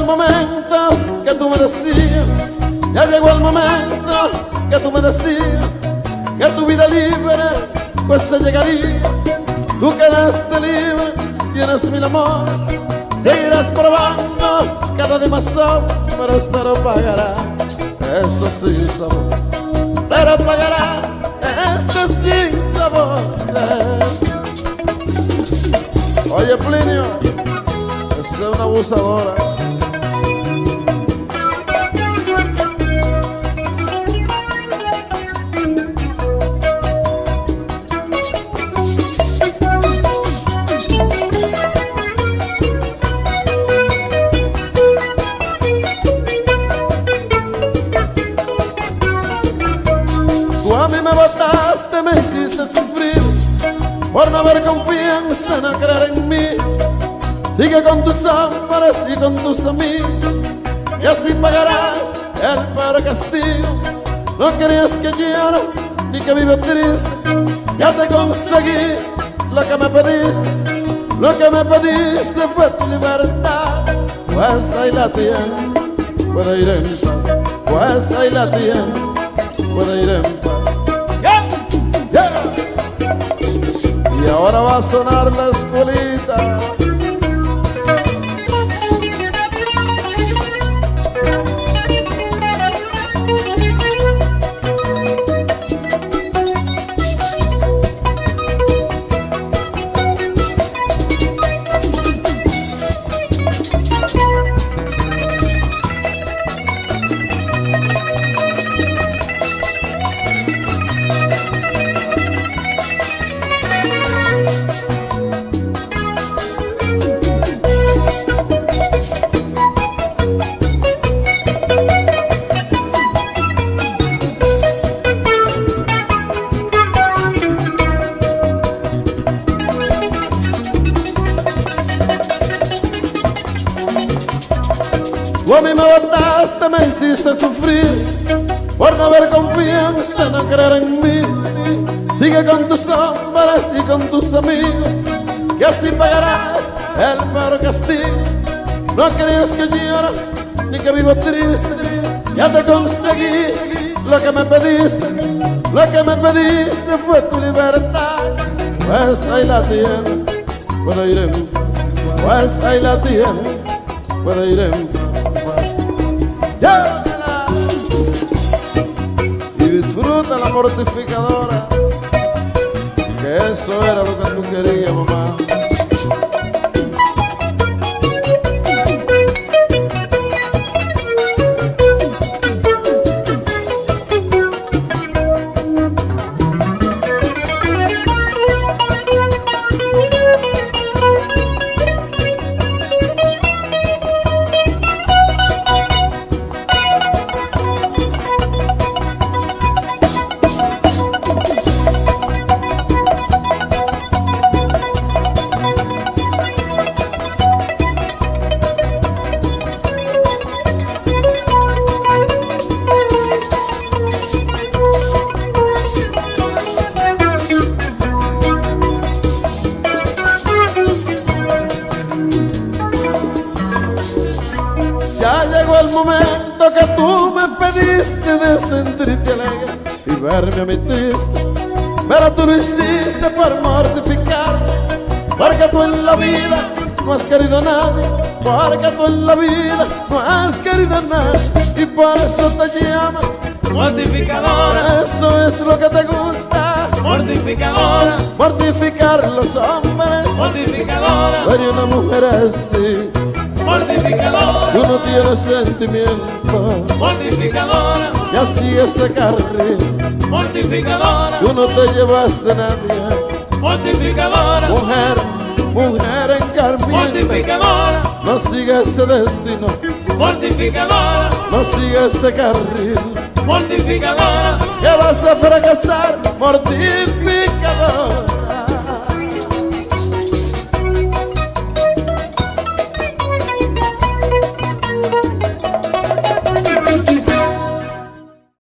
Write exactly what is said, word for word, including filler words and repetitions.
el momento que tú me decías, ya llegó el momento que tú me decías que tu vida libre pues se llegaría. Tú quedaste libre, tienes mil amores, seguirás probando cada día más sabor, pero espero pagará esto sin sabor, pero pagará esto sin sabor. Oye, Plinio, esa es una abusadora. Tú a mí me botaste, me hiciste sufrir por no haber confianza, no creer en mí. Sigue con tus hombres y con tus amigos, y así pagarás el peor castigo. No querías que llore ni que viva triste, ya te conseguí lo que me pediste. Lo que me pediste fue tu libertad, pues ahí la tienes, puede ir en paz. Pues ahí la tienes, puede ir en paz. Yeah. Yeah. Y ahora va a sonar la escuelita. Tú a mí me botaste, me hiciste sufrir por no haber confianza, no creer en mí. Sigue con tus hombres y con tus amigos, que así pagarás el peor castigo. No querías que llore ni que viva triste, ya te conseguí lo que me pediste. Lo que me pediste fue tu libertad, pues ahí la tienes, puede ir en paz. Pues ahí la tienes, puede ir en paz. Llévatela y disfruta la mortificadora, que eso era lo que tú querías, mamá. Ya llegó el momento que tú me pediste de sentirte alegre y verme a mí triste, pero tú lo hiciste por mortificarme, porque tú en la vida no has querido a nadie, porque tú en la vida no has querido a nadie, y por eso te llamo mortificadora. Eso es lo que te gusta, mortificadora. Mortificar los hombres, mortificadora. Pero una mujer así, mortificadora. Tú no tienes sentimiento, mortificadora. Y así ese carril, mortificadora. Tú no te llevas de nadie, mortificadora. Mujer, mujer encarmiente, mortificadora. No siga ese destino, mortificadora. No siga ese carril, mortificadora. Que vas a fracasar, mortificador.